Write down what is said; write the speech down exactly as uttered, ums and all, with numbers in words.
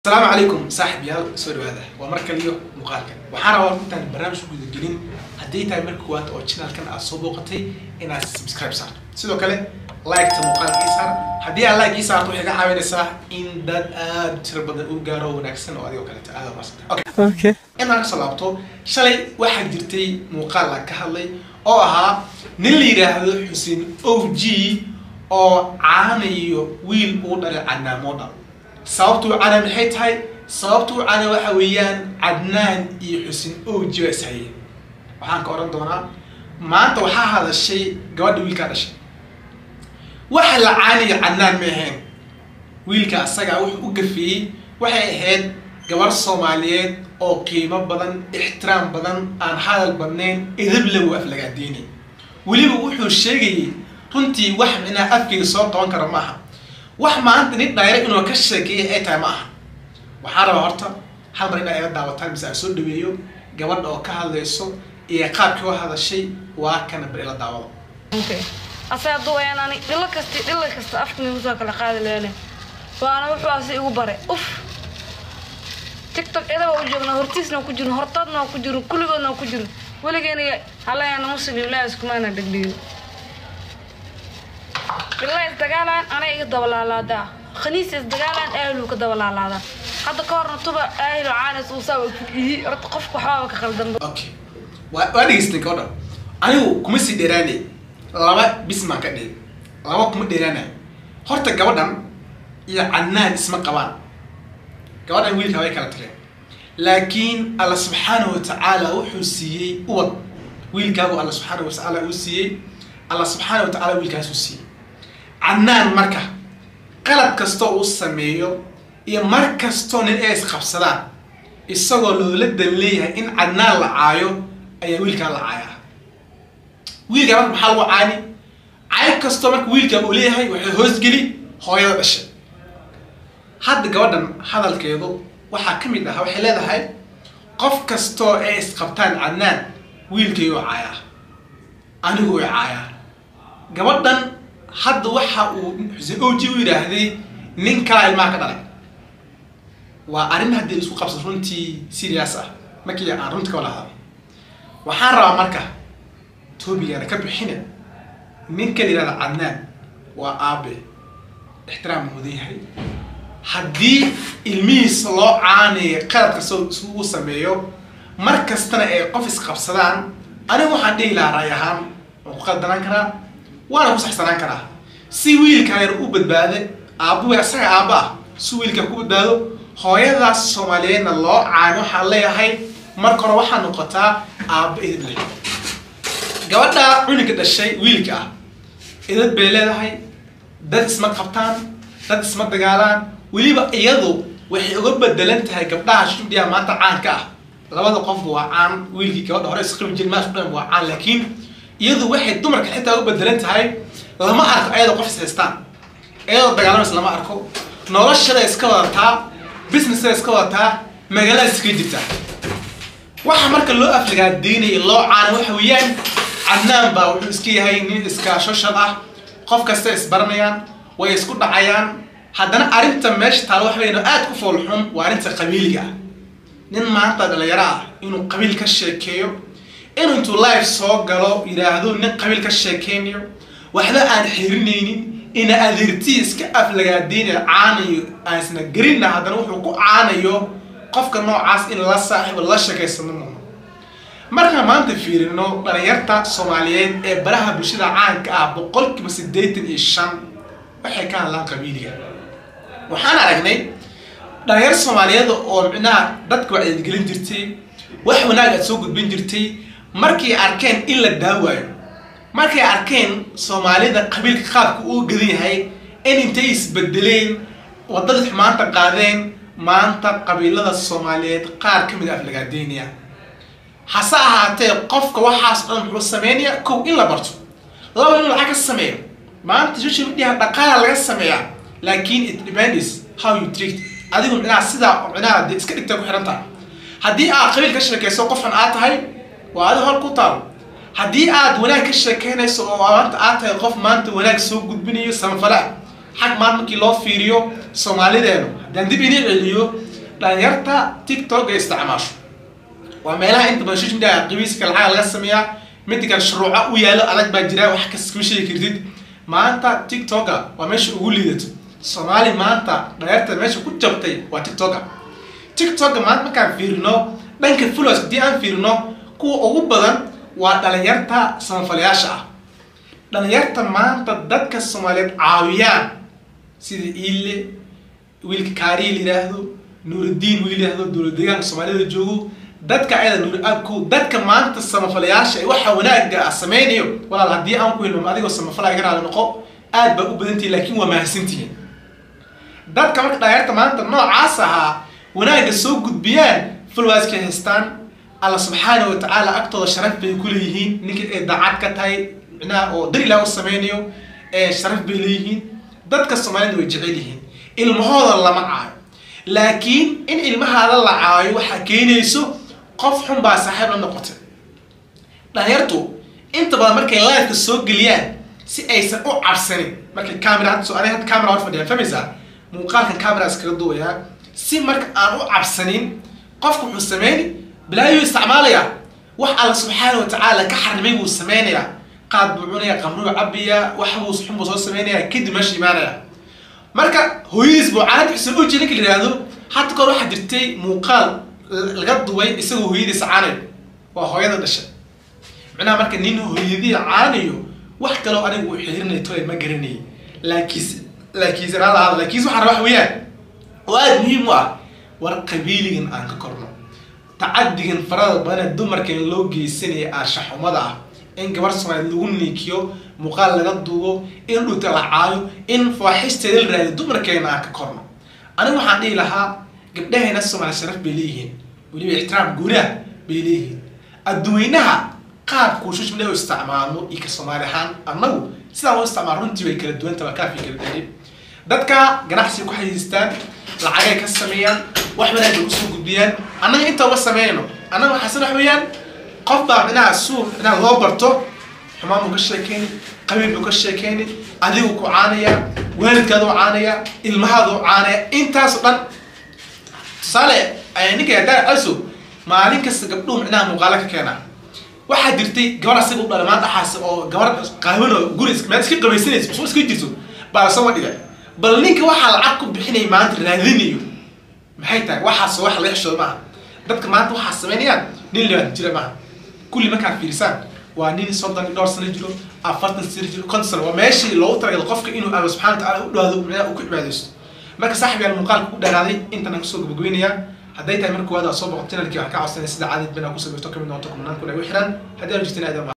السلام عليكم صاحب يال سوري هذا ومركل اليوم مقالك وحنا وقتنا برنامج كود جديد هدي تاي مركوات او channel كان اسوبوقتي ان سبسكرايب صار sidoo kale like ta muuqaalkiisa hadii aad like isaarto waxay ka caawinaysaa in dad aad tir badan u gaaro wanaagsan oo adiga kale aad maasanta okay okay inaan salaabto shalay waxa jirtay muuqaal la ka hadlay oo ahaa nin la yiraahdo Xuseen O G oo caanayo wiil uu dhalay canaamooda sababtu ana maxay tahay sababtu ana waxa weeyaan Adnaan iyo Xuseen O G isay waxaan ka oran doonaa maanta waxa hadashay gabadha wiilka dhashay waxa la caaniyo Adnaan ma ahayn wiilka asaga wuxuu u gafiyay waxay ahayd gabar Soomaaliyeed oo qiimo badan ixtiraam badan aan hadal badnayn idib lagu aflagaadeenay waliba wuxuu sheegay runtii wax ina afkiisa soo qaban karo maaha wax maanta nid dhayr inuu ka sheekeeyay ay tahay maaha waxa raba horta hal mar ina ay daawataan mise soo dhaweeyo gabadha oo ka hadlayso iyo qaabkii oo hadashay waa kana barila daawado okay asaad doonayaan dhilla kasta dhilla kasta afkii soo kala qaadi leeyahay waana wuxuu asii ugu bare uf TikTok ida oo joogna hortiisna ku jiro hortadna ku jiro kuligoodna ku jiro waligeena halayna muslim ilaa isku maana dhigdhiin بالله استقالان أنا يقدر ولا لا دا خنيس استقالان أهله كده ولا لا دا هذا كارن طبع أهله عانس وسوي رتقف كحاوك خلدم أوكي وأنا يستني كذا أنا كمسي ديراني لما بسمع كده لما كم ديراني هرت جوادن يا عنان اسمه قوان جوادن ويل كواي كارتله لكن الله سبحانه وتعالى وحسيه أول ويل كوا الله سبحانه وتعالى وسيه الله سبحانه وتعالى ويل كاسوسيه Adnaan marka qalab kasto uu sameeyo iyo markasto nin ay isqabsadaan isagoo loo leeyahay in Adnaan la caayo ayaa wiilka la caaya wiilka waxa lagu caani caay kasto marka wiilka uu leeyahay waxa hoos gali hooyada dhashay hadda gabadhan hadalkeedu waxa kamid ah waxay leedahay qof kasto ay isqabtaan Adnaan wiilka uu caaya anigu uu caaya gabadhan hadda waxa uu Xuseen O G u yiraahday nin kala ilma ka dhalay waa arin hadii isku qabsan runtii serious ah markii aan runtii kala hadal waxaan rabaa marka toobiyana ka bixina ninka yiraahdo Adnaan waa aabe ixtiraam mudayahay hadii ilmihiis loo caanay qaladka soo sameeyo markastana ay qof isqabsadaan anigu waxaan dhihi lahaa raayahan oo ku qaldanaan karaa وانا وصحسنان كرا سي ويل كاير او بدباده ابو اسا ابا سي ويل كا ku badbaado hooyada Soomaaliyeed loo caano waxa leeyahay marka hore waxa noqotaa aab idin gabadha cunuga dhashay wiilka idad bay leedahay dad isma qabtaan dad isma dagaalaan waliba iyadu waxay uga bedelan tahay gabdhaha shubdiya maanta caanka ah labada qof waa caan wiilkii gabadha hore isqab jirmaas dhan waa caan laakiin iyadu waxay dumarka xitaa u bedelan tahay lama arko ayada qof isheestaan ayada dagaalamays lama arko noloshada iska wadataa business iska wadataa magaalada iska jirta waxa marka loo aflagaadeynay loo caano waxa weeyaan Adnaan baa wuxuu iska yahay nin iska shoshad ah qof kasta isbaranayaan way isku dhacayaan haddana arinta meesha taal wax weyn aad ku foolxun waa arinta qabiiliga nin maanta dhalinyaro ah inuu qabiil ka sheekeeyo inuu intuu live soo galo yiraahdo nin qabiil ka sheekeynayo waxba aan xirineynin ina adeertiis ka aflagaadeynay caanayo aasna garina hadana wuxuu ku caanayo qofka noocaas in la saaxiib la sheekeysano marka maanta fiirino dhalinyarta Soomaaliyeed ee baraha bulshada caanka ah boqolkiiba siddeetan iyo shan waxay ka hadlaan qabiiliga waxaan aragnay dhalinyar Soomaaliyeed oo micnaha dadku ay gelin jirtay wax wanaag soo gudbin jirtay markii arkeen in la daawayo markii arkeen Soomaalida qabiilka qaabku uu gadan yahay in intay isbedeleen wadada xumaanta qaadeen maanta qabiilada Soomaaliyeed qaar kamid ah aflagaadeynaya hasa ahaatee qofka waxaas dhan wuxuu sameeyaa kow in la barto laba in lacag ka sameeyo maanta social media dhaqaale laga sameeyaa laakiin it depends how you treat adigu micnaha sida micnaha iska dhigta ku xiran tahay hadii aad qabiil ka sheekayso qofan aad tahay waa aad hor ku taal hadii aad wanaag ka sheekeynayso oo aad tahay qof maanta wanaag soo gudbinayo samafala xaq maanta markii loo fiiriyo Soomaalideena hadaan dib inay celiyo dhalinyarta TikTok ay isticmaasho waa meelaha inta badan social media qiimiska lacag laga sameeyaa mid kale shuruuca u yaalo adag baa jira wax kasta ku sheegi kartid maanta TikTok waa meesha ugu liidato Soomaali maanta dhalinyarta meesha ku jabtay waa TikTok TikTok maanta markaan fiirino dhanka followers di aan fiirino kuwa ugu badan waa dhalinyarta samafalayaasha ah dhalinyarta maanta dadka Soomaaliyeed caawiyaan sida Ile wiilka Kaariil yiraahdo Nuruddin wiil yiraahdo dowladda Soomaaliyeed joogo dadka ayada nuur abku dadka maanta samafalayaasha ay waxa wanaaga sameeyo walaal hadii aan ku helno adigoo samafalay gaar ah noqo aad ba u badantii laakiin waa mahadsantiin dadka marka dhalinyarta maanta noocaas ah wanaaga soo gudbiyaan fulwaaska haystaan Allah subhanahu wa ta'ala agtooda sharaf bay ku leeyihiin ninka ay daacad ka tahay macnaa oo dar ilaahay sameeyo ee sharaf bay leeyihiin dadka Soomaaliyeed way jecel yihiin ilmahooda lama caayo laakiin in ilmahaada la caayo waxa keenayso qof xun baa saaxiib la noqotay dhalinyartu inta badan markay live soo galiyaan si aysan u cabsanin markay camera soo aniga camera hor fadhiya famisa muuqaalka camera iskaga duubaya si marka aan u cabsanin qofku wuxuu sameeyay bilaayo isticmaalaya wax Allah subhanahu wa ta'ala ka xarmay uu sameeynaya qaad buunaya qamru cabiya wax uu xun soo sameeynaya kadib ma shiimaanaya marka hooyis buu caad xisab u jirin kaliyaado hatta kor waxa jirtay muuqaal laga duway isagoo hooyadiis caanay waa hooyada dhashay macnaha marka nin hooyadii caanayo wax kale oo anigu xiriirnay tooy ma garanay laakiin laakiin raada laakiin waxa wax weeyaan waa muhiim ah war qabiiligan aan ka korno tacadigan farada badan dumarka loo geesanay aashaxumada ah in gabar Soomaaliyeed lagu niikiyo muuqaal laga duubo in dhulta la caayo in faaxisteeda la raadiyo dumarkeena aan ka korno anigu waxaan dhihi lahaa gabdhaheena Soomaali sharaf bay leeyihiin waliba ixtiraam guura bay leeyihiin adduunyanaha qaab ku shush midoo isticmaalo ika Soomaali ahaan annagu sidaa oo isticmaal runtii way kala duwan tahay ka fikir dheeri dadka ganacsi ku xayistaan lacag ka sameeyaan wax wanaag u soo gudbiyaan annaga inta uga sameeyno annaga waxa san wax weeyaan qof baa inaa suuq inaa loo barto xumaan uga sheekeen qabiil uga sheekeen adigu ku caanaya waalidkaadu caanaya ilmahaadu caanaya intaas dhan sale ay ninka daa aso maalin kasta gabdhuhu inaa muuqaal ka keenaa waxa jirtay gabar asig u dhalamaan dhaxaas oo gabar qaawano guris ma iska qabaysanayso soo iska jirto baa soo wadhiga bal ninka waxa lacag ku bixinay maanta raadinayo maxay tahay waxa soo wax la xishoodo ma dadka maanta waxa sameeyaan nin la jira ma kulli ma ka fiirsan waa nin soddon dhowr sano jiro afartan sano jiro konton waa meeshii loo talagalay qofka inuu Allah subhanahu wa ta'ala u dhaado u ku cibaadaysto marka saaxiibyaal muuqaalka ku dheeraaday intan aan soo gabagabeynaya haday tahay markuu wada soo boqotina halkii wax ka codsanay sida caadad bina ku sabirto kamid noqoto kumanaan kuna ugu xiran haddii aad jirteen aad